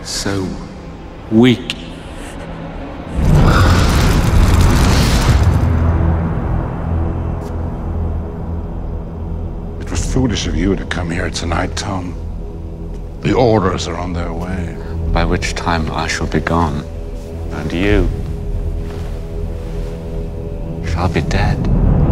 So weak. It was foolish of you to come here tonight, Tom. The orders are on their way. By which time I shall be gone. And you shall be dead.